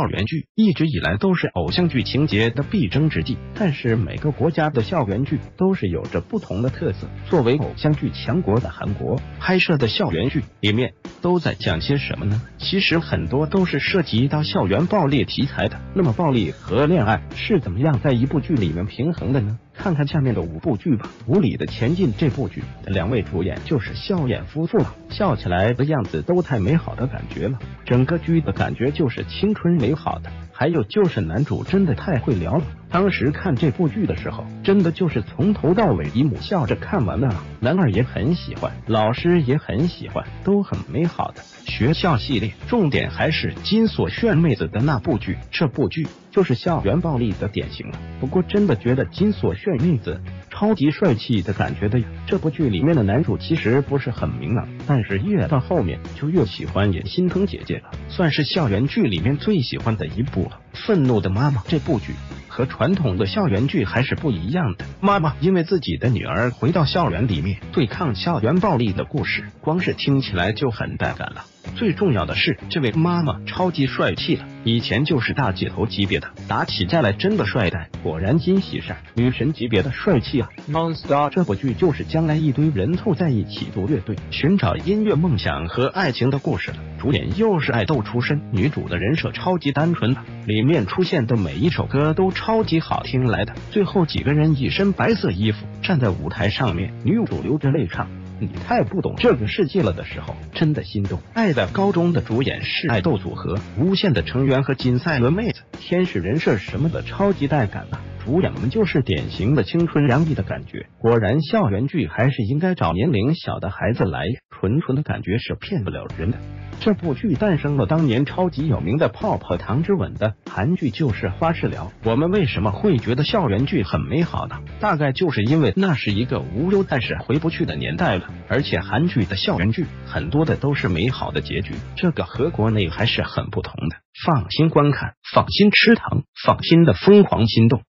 校园剧一直以来都是偶像剧情节的必争之地，但是每个国家的校园剧都是有着不同的特色。作为偶像剧强国的韩国，拍摄的校园剧里面都在讲些什么呢？其实很多都是涉及到校园暴力题材的。那么暴力和恋爱是怎么样在一部剧里面平衡的呢？看看下面的5部剧吧。无理的前进这部剧的2位主演就是笑眼夫妇了，笑起来的样子都太美好的感觉了，整个剧的感觉就是青春美好的。还有就是男主真的太会聊了，当时看这部剧的时候，真的就是从头到尾姨母笑着看完了。男二也很喜欢，老师也很喜欢，都很美好的。学校系列重点还是金所炫妹子的那部剧，这部剧就是校园暴力的典型了。不过真的觉得金所炫妹子超级帅气的感觉的。这部剧里面的男主其实不是很明朗，但是越到后面就越喜欢演心疼姐姐了，算是校园剧里面最喜欢的一部了。愤怒的妈妈这部剧和传统的校园剧还是不一样的。妈妈因为自己的女儿回到校园里面对抗校园暴力的故事，光是听起来就很带感了。最重要的是，这位妈妈超级帅气了，以前就是大姐头级别的，打起架来真的帅呆，果然金喜善女神级别的帅气啊 ！Monster 这部剧就是将来一堆人凑在一起组乐队，寻找音乐梦想和爱情的故事了。主演又是爱豆出身，女主的人设超级单纯的，里面出现的每一首歌都超级好听来的。最后几个人一身白色衣服站在舞台上面，女主流着泪唱你太不懂这个世界了的时候，真的心动。爱的高中的主演是爱豆组合无限的成员和金赛伦妹子，天使人设什么的超级带感啊！主演们就是典型的青春洋溢的感觉。果然校园剧还是应该找年龄小的孩子来，纯纯的感觉是骗不了人的。这部剧诞生了当年超级有名的泡泡糖之吻的韩剧，就是花式聊。我们为什么会觉得校园剧很美好呢？大概就是因为那是一个无忧但是回不去的年代了，而且韩剧的校园剧很多的都是美好的结局，这个和国内还是很不同的。放心观看，放心吃糖，放心的疯狂心动。